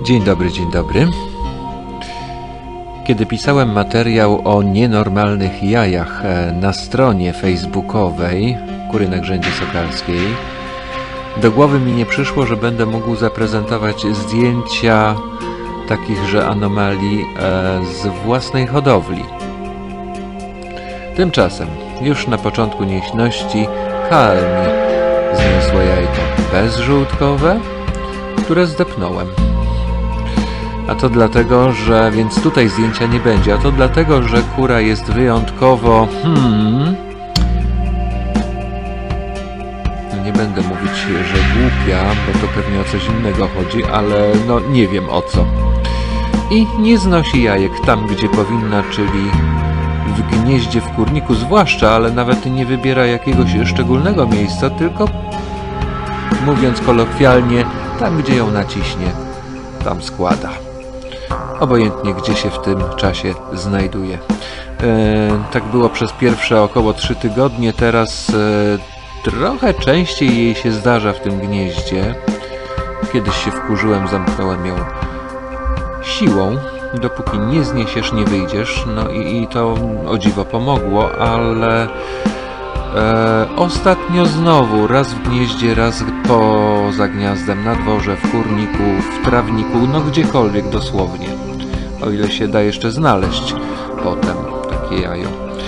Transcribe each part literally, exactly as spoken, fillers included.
Dzień dobry, dzień dobry. Kiedy pisałem materiał o nienormalnych jajach na stronie facebookowej Kury na Grzędzie Sokalskiej, do głowy mi nie przyszło, że będę mógł zaprezentować zdjęcia takichże anomalii z własnej hodowli. Tymczasem, już na początku nieśności, Kalmi zniosła jajko bezżółtkowe, które zdepnąłem. A to dlatego, że... więc tutaj zdjęcia nie będzie. A to dlatego, że kura jest wyjątkowo... Hmm... No nie będę mówić, że głupia, bo to pewnie o coś innego chodzi, ale no nie wiem o co. I nie znosi jajek tam, gdzie powinna, czyli w gnieździe w kurniku zwłaszcza, ale nawet nie wybiera jakiegoś szczególnego miejsca, tylko, mówiąc kolokwialnie, tam, gdzie ją naciśnie, tam składa. Obojętnie, gdzie się w tym czasie znajduje. E, tak było przez pierwsze około trzy tygodnie, teraz e, trochę częściej jej się zdarza w tym gnieździe. Kiedyś się wkurzyłem, zamknąłem ją siłą. Dopóki nie zniesiesz, nie wyjdziesz. No i, i to o dziwo pomogło, ale e, ostatnio znowu, raz w gnieździe, raz poza gniazdem, na dworze, w kurniku, w trawniku, no gdziekolwiek dosłownie. O ile się da jeszcze znaleźć potem takie jajo.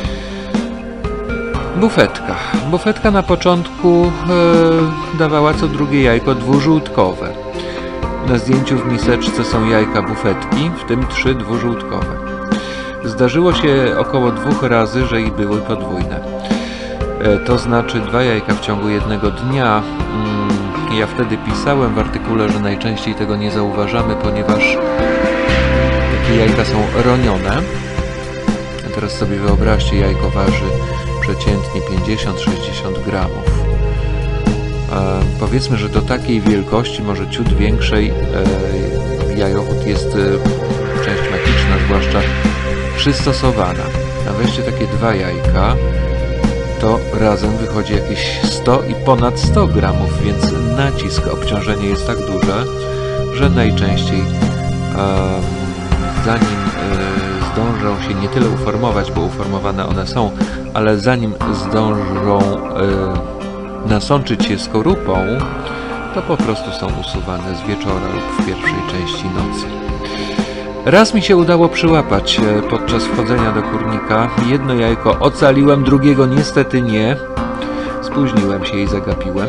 Bufetka. Bufetka na początku e, dawała co drugie jajko dwużółtkowe. Na zdjęciu w miseczce są jajka bufetki, w tym trzy dwużółtkowe. Zdarzyło się około dwóch razy, że i były podwójne. E, to znaczy dwa jajka w ciągu jednego dnia. Mm, ja wtedy pisałem w artykule, że najczęściej tego nie zauważamy, ponieważ takie jajka są ronione. A teraz sobie wyobraźcie, jajko waży przeciętnie pięćdziesiąt do sześćdziesięciu gramów. E, powiedzmy, że do takiej wielkości, może ciut większej, e, jajochód jest e, część magiczna, zwłaszcza przystosowana. A weźcie takie dwa jajka, to razem wychodzi jakieś sto i ponad sto gramów, więc nacisk, obciążenie jest tak duże, że najczęściej e, zanim e, zdążą się nie tyle uformować, bo uformowane one są, ale zanim zdążą e, nasączyć się skorupą, to po prostu są usuwane z wieczora lub w pierwszej części nocy. Raz mi się udało przyłapać e, podczas wchodzenia do kurnika. Jedno jajko ocaliłem, drugiego niestety nie. Spóźniłem się i zagapiłem.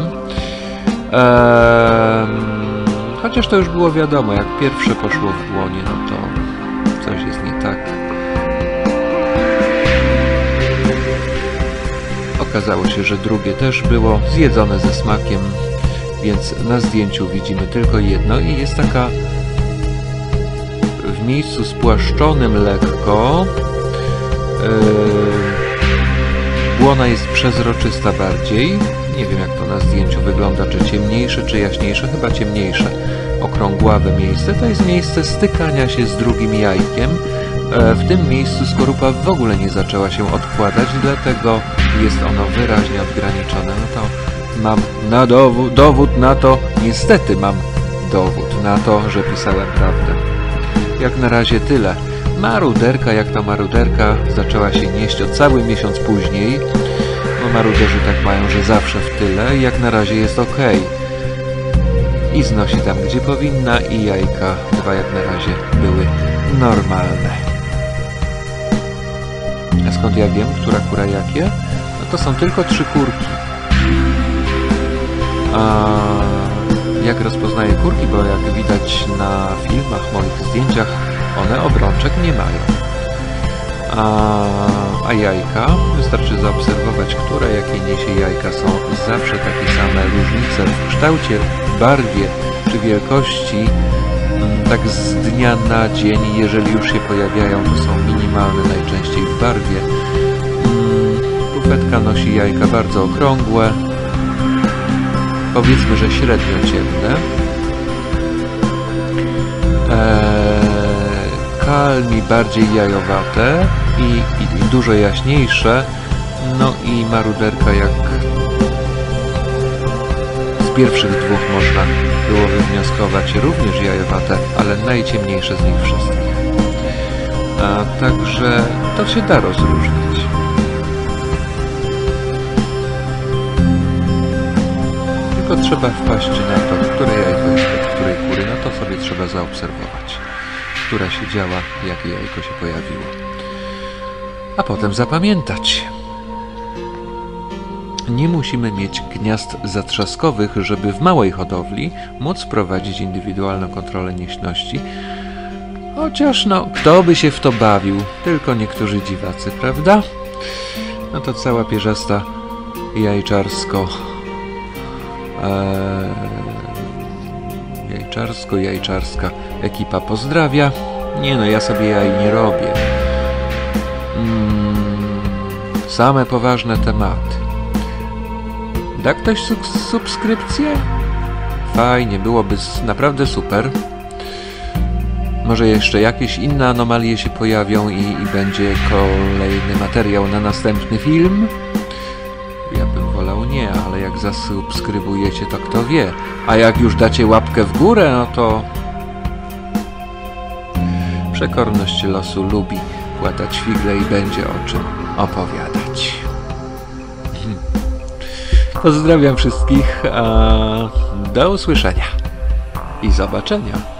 Eee, chociaż to już było wiadomo, jak pierwsze poszło w dłonie, no to coś jest nie tak. Okazało się, że drugie też było zjedzone ze smakiem, więc na zdjęciu widzimy tylko jedno i jest taka w miejscu spłaszczonym lekko. Yy, błona jest przezroczysta bardziej. Nie wiem, jak to na zdjęciu wygląda, czy ciemniejsze, czy jaśniejsze, chyba ciemniejsze. Okrągławe miejsce to jest miejsce stykania się z drugim jajkiem. W tym miejscu skorupa w ogóle nie zaczęła się odkładać, dlatego jest ono wyraźnie odgraniczone. No to mam na dowód, dowód na to, niestety mam dowód na to, że pisałem prawdę. Jak na razie tyle. Maruderka, jak to maruderka, zaczęła się nieść o cały miesiąc później. No maruderzy tak mają, że zawsze w tyle. Jak na razie jest ok. I znosi tam, gdzie powinna, i jajka, dwa jak na razie, były normalne. A skąd ja wiem, która kura jakie? No to są tylko trzy kurki. A jak rozpoznaję kurki, bo jak widać na filmach, moich zdjęciach, one obrączek nie mają. A, a jajka, wystarczy zaobserwować, które jakie niesie jajka, są zawsze takie same. Różnice w kształcie, barwie czy wielkości tak z dnia na dzień, jeżeli już się pojawiają, to są minimalne, najczęściej w barwie. Bufetka nosi jajka bardzo okrągłe, powiedzmy, że średnio ciemne. Eee, Kalmi bardziej jajowate i, i, i dużo jaśniejsze. No i maruderka jak pierwszych dwóch można było wywnioskować również jajowate, ale najciemniejsze z nich wszystkich. A także to się da rozróżnić. Tylko trzeba wpaść na to, które jajko jest od której kury, no to sobie trzeba zaobserwować, która się działa, jakie jajko się pojawiło. A potem zapamiętać. Nie musimy mieć gniazd zatrzaskowych, żeby w małej hodowli móc prowadzić indywidualną kontrolę nieśności. Chociaż no, kto by się w to bawił? Tylko niektórzy dziwacy, prawda? No to cała pierzasta jajczarsko... Eee, jajczarsko-jajczarska ekipa pozdrawia. Nie no, ja sobie jaj nie robię. Mm, same poważne tematy. Da ktoś subskrypcję? Fajnie, byłoby naprawdę super. Może jeszcze jakieś inne anomalie się pojawią i, i będzie kolejny materiał na następny film? Ja bym wolał nie, ale jak zasubskrybujecie, to kto wie. A jak już dacie łapkę w górę, no to... Przekorność losu lubi płatać figle i będzie o czym opowiadać. Pozdrawiam wszystkich, a do usłyszenia i zobaczenia.